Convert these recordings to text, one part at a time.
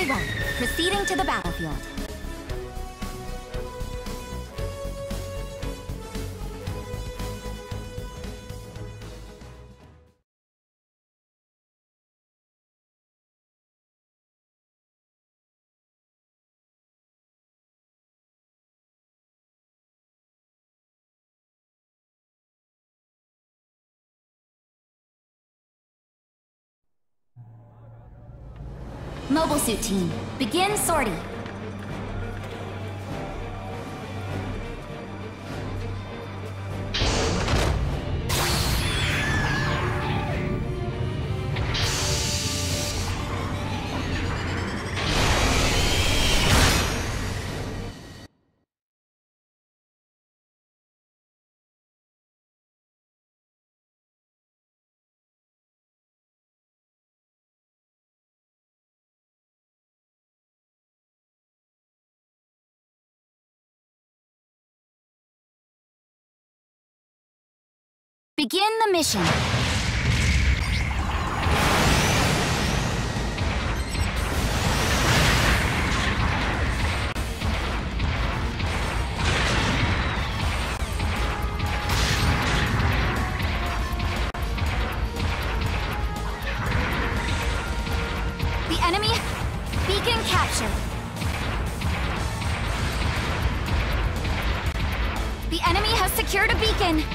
Very well. Proceeding to the battlefield. Mobile Suit Team, begin sortie. Begin the mission. The enemy beacon captured. The enemy has secured a beacon.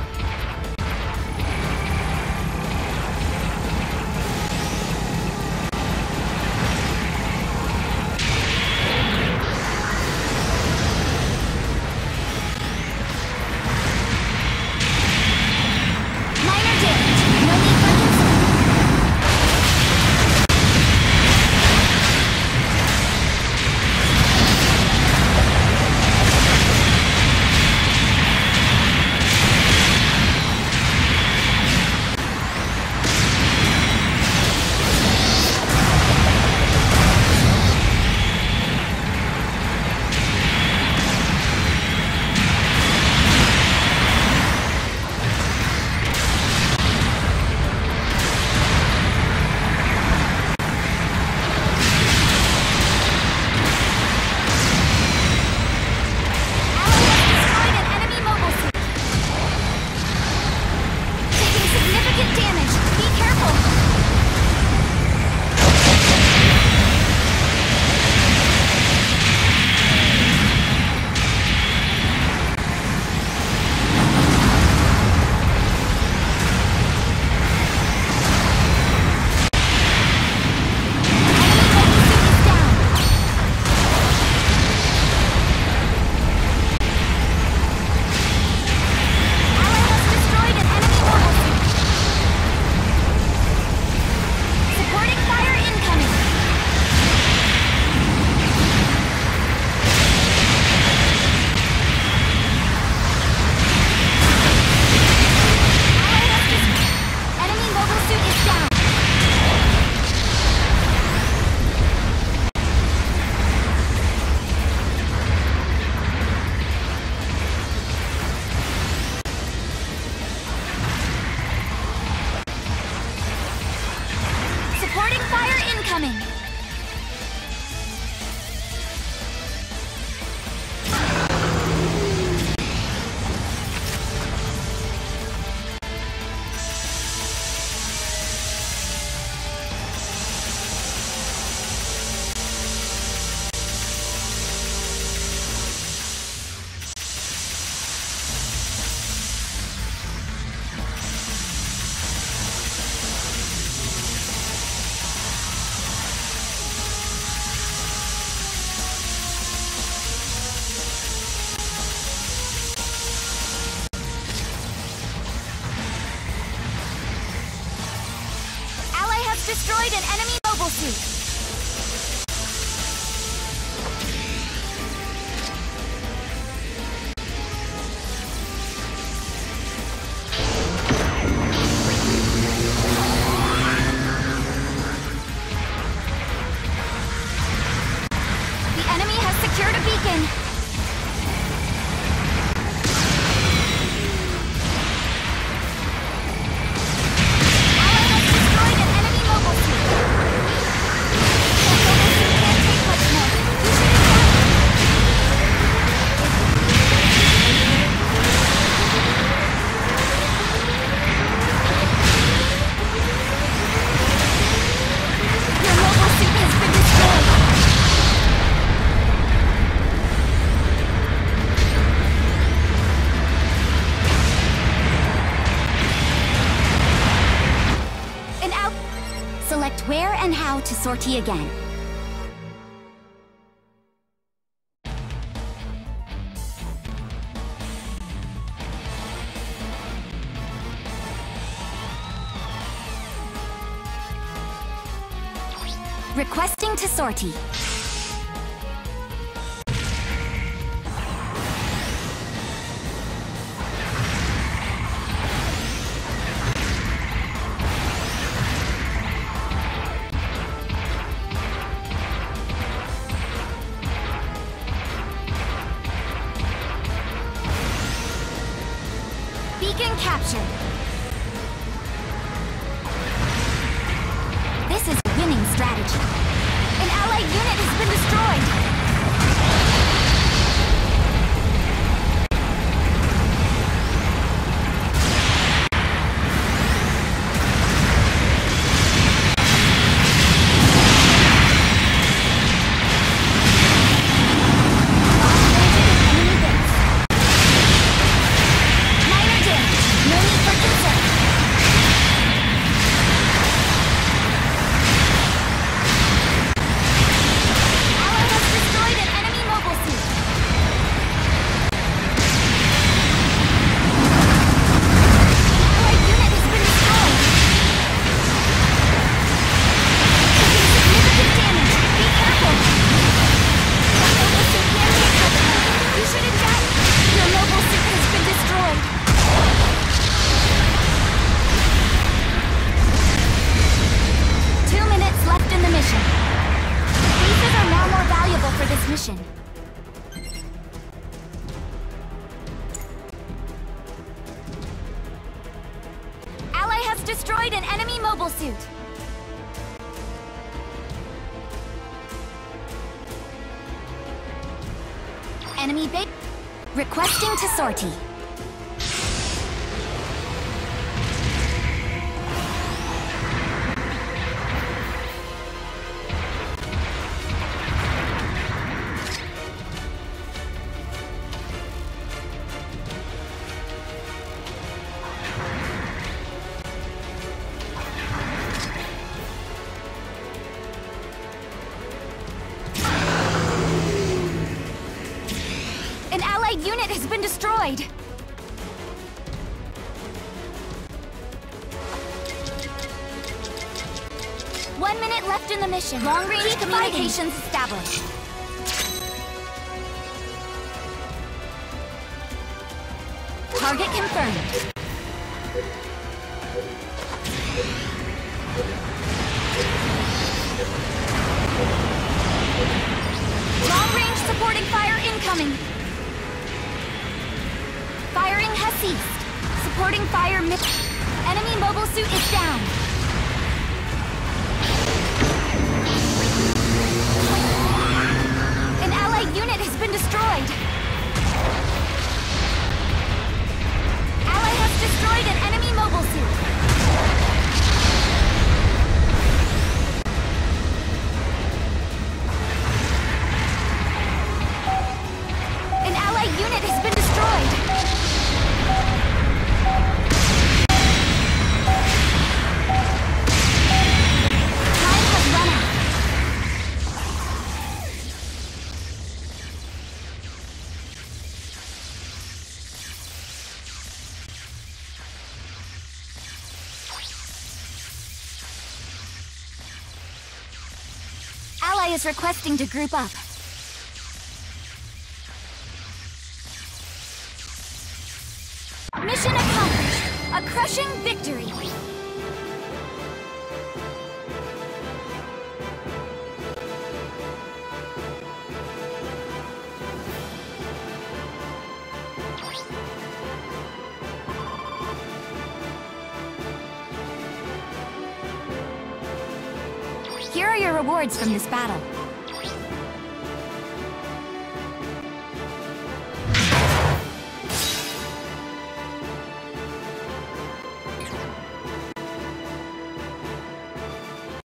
Destroyed an enemy mobile suit. The enemy has secured a beacon. Ally has destroyed an enemy mobile suit. where and how to sortie again. Requesting to sortie. Beacon captured. This is a winning strategy. An allied unit has been destroyed. Mission. Ally has destroyed an enemy mobile suit. Enemy base. Requesting to sortie. Unit has been destroyed. 1 minute left in the mission. Long-range communications established. Target confirmed. Long-range supporting fire incoming. Firing has ceased. Supporting fire enemy mobile suit is down. An allied unit has been destroyed. Ally has destroyed an enemy mobile suit. An allied unit has been destroyed. Ally is requesting to group up. Mission accomplished! A crushing victory! Here are your rewards from this battle.